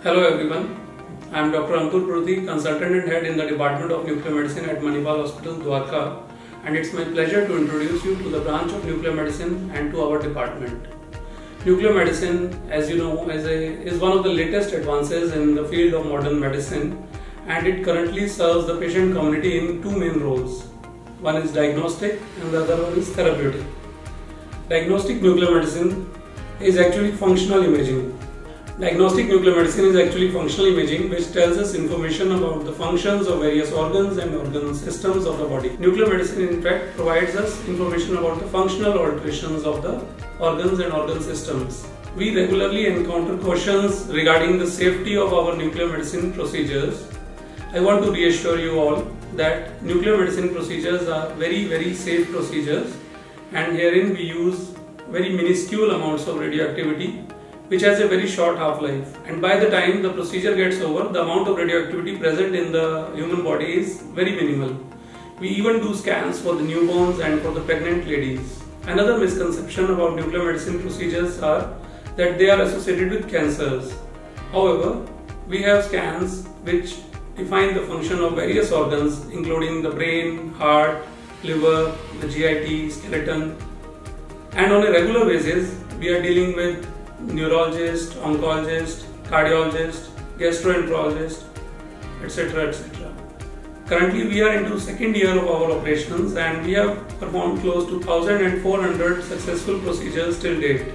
Hello everyone, I am Dr. Ankur Pruthi, consultant and head in the Department of Nuclear Medicine at Manipal Hospital, Dwarka, and it's my pleasure to introduce you to the branch of nuclear medicine and to our department. Nuclear medicine, as you know, is one of the latest advances in the field of modern medicine, and it currently serves the patient community in two main roles. One is diagnostic and the other one is therapeutic. Diagnostic nuclear medicine is actually functional imaging. Diagnostic nuclear medicine is actually functional imaging, which tells us information about the functions of various organs and organ systems of the body. Nuclear medicine in fact provides us information about the functional alterations of the organs and organ systems. We regularly encounter questions regarding the safety of our nuclear medicine procedures. I want to reassure you all that nuclear medicine procedures are very safe procedures, and herein we use very minuscule amounts of radioactivity which has a very short half-life, and by the time the procedure gets over, the amount of radioactivity present in the human body is very minimal. We even do scans for the newborns and for the pregnant ladies. Another misconception about nuclear medicine procedures are that they are associated with cancers. However, we have scans which define the function of various organs including the brain, heart, liver, the GIT, skeleton, and on a regular basis we are dealing with neurologist, oncologist, cardiologist, gastroenterologist, etc. Currently we are into second year of our operations and we have performed close to 1,400 successful procedures till date.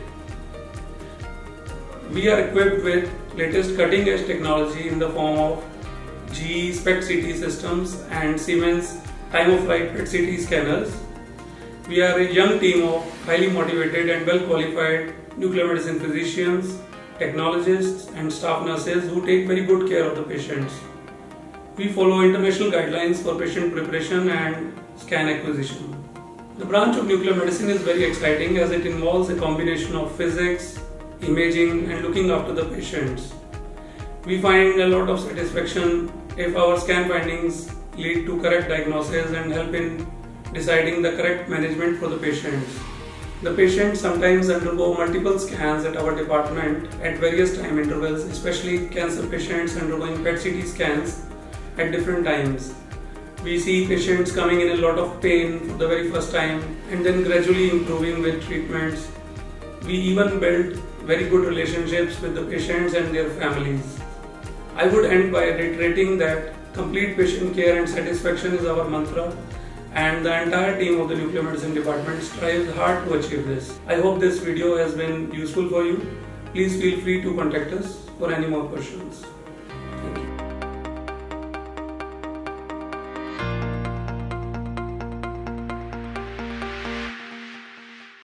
We are equipped with latest cutting edge technology in the form of GE SPECT-CT systems and Siemens time-of-flight PET-CT scanners. We are a young team of highly motivated and well qualified nuclear medicine physicians, technologists and staff nurses who take very good care of the patients. We follow international guidelines for patient preparation and scan acquisition. The branch of nuclear medicine is very exciting as it involves a combination of physics, imaging and looking after the patients. We find a lot of satisfaction if our scan findings lead to correct diagnosis and help in deciding the correct management for the patients. The patients sometimes undergo multiple scans at our department at various time intervals, especially cancer patients undergoing PET-CT scans at different times. We see patients coming in a lot of pain for the very first time and then gradually improving with treatments. We even build very good relationships with the patients and their families. I would end by reiterating that complete patient care and satisfaction is our mantra, and the entire team of the nuclear medicine department strives hard to achieve this. I hope this video has been useful for you. Please feel free to contact us for any more questions.